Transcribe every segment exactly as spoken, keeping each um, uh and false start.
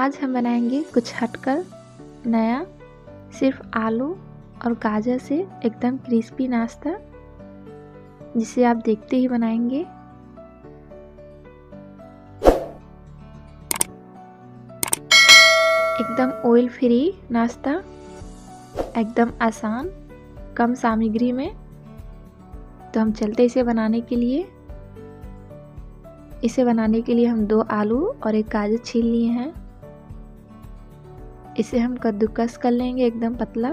आज हम बनाएंगे कुछ हटकर नया, सिर्फ आलू और गाजर से एकदम क्रिस्पी नाश्ता, जिसे आप देखते ही बनाएंगे। एकदम ऑयल फ्री नाश्ता, एकदम आसान, कम सामग्री में। तो हम चलते इसे बनाने के लिए। इसे बनाने के लिए हम दो आलू और एक गाजर छील लिए हैं। इसे हम कद्दूकस कर लेंगे एकदम पतला।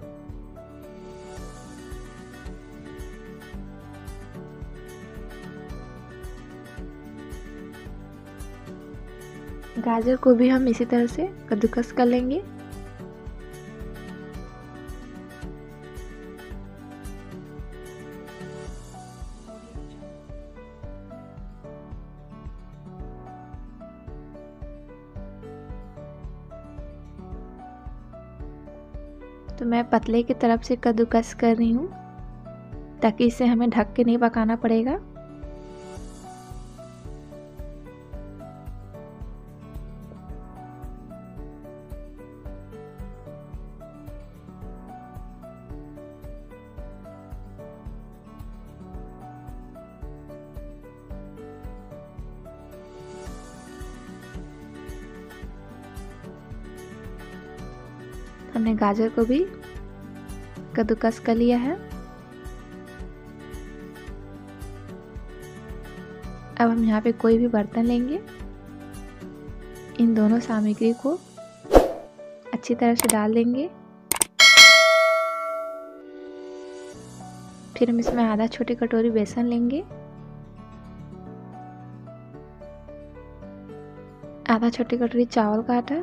गाजर को भी हम इसी तरह से कद्दूकस कर लेंगे। तो मैं पतले की तरफ से कद्दूकस कर रही हूँ ताकि इसे हमें ढक के नहीं पकाना पड़ेगा। हमने गाजर को भी कद्दूकस कर लिया है। अब हम यहाँ पे कोई भी बर्तन लेंगे, इन दोनों सामग्री को अच्छी तरह से डाल देंगे। फिर हम इसमें आधा छोटी कटोरी बेसन लेंगे, आधा छोटी कटोरी चावल का आटा,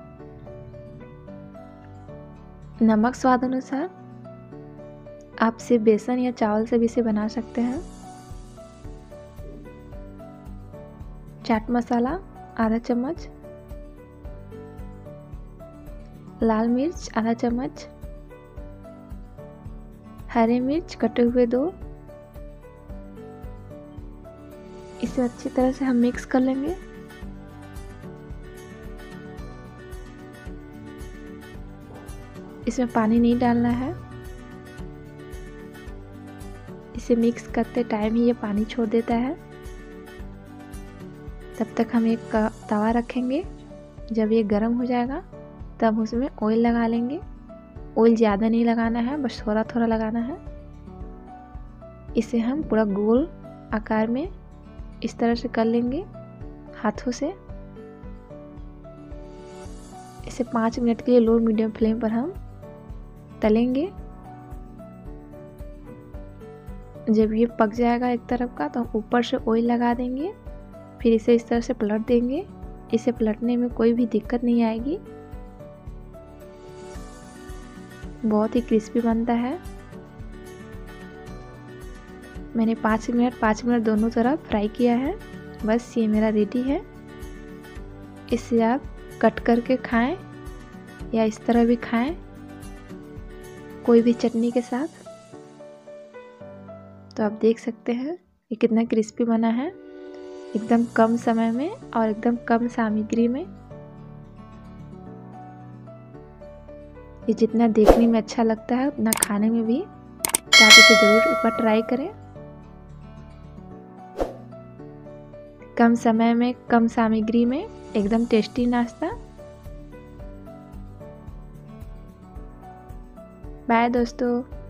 नमक स्वाद अनुसार। आप सिर्फ बेसन या चावल से भी इसे बना सकते हैं। चाट मसाला आधा चम्मच, लाल मिर्च आधा चम्मच, हरे मिर्च कटे हुए दो। इसे अच्छी तरह से हम मिक्स कर लेंगे। इसमें पानी नहीं डालना है। इसे मिक्स करते टाइम ही ये पानी छोड़ देता है। तब तक हम एक तवा रखेंगे। जब ये गर्म हो जाएगा तब उसमें ऑयल लगा लेंगे। ऑयल ज़्यादा नहीं लगाना है, बस थोड़ा थोड़ा लगाना है। इसे हम पूरा गोल आकार में इस तरह से कर लेंगे हाथों से। इसे पाँच मिनट के लिए लो मीडियम फ्लेम पर हम तलेंगे। जब ये पक जाएगा एक तरफ का तो हम ऊपर से ऑयल लगा देंगे। फिर इसे इस तरह से पलट देंगे। इसे पलटने में कोई भी दिक्कत नहीं आएगी। बहुत ही क्रिस्पी बनता है। मैंने पाँच मिनट पाँच मिनट दोनों तरफ फ्राई किया है। बस ये मेरा रेडी है। इसे आप कट करके खाएं या इस तरह भी खाएं, कोई भी चटनी के साथ। तो आप देख सकते हैं ये कितना क्रिस्पी बना है, एकदम कम समय में और एकदम कम सामग्री में। ये जितना देखने में अच्छा लगता है उतना खाने में भी। तो आप इसे जरूर एक बार ट्राई करें। कम समय में कम सामग्री में एकदम टेस्टी नाश्ता। बाय दोस्तों।